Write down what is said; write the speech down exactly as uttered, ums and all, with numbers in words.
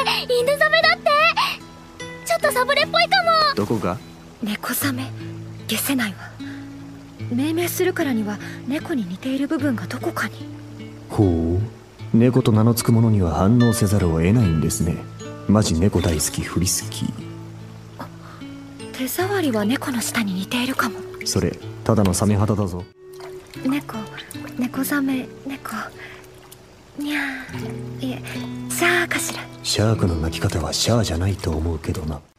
犬ザメだって。ちょっとサブレっぽいかも。 どこが？ 猫ザメ？消せないわ。命名するからには猫に似ている部分がどこかに。 ほう、猫と名の付くものには反応せざるを得ないんですね。マジ猫大好きフリスキー。 手触りは猫の舌に似ているかも。 それただのサメ肌だぞ。 猫、猫ザメ、猫。にゃー、いえ、シャーかしら。 シャークの鳴き方はシャーじゃないと思うけどな。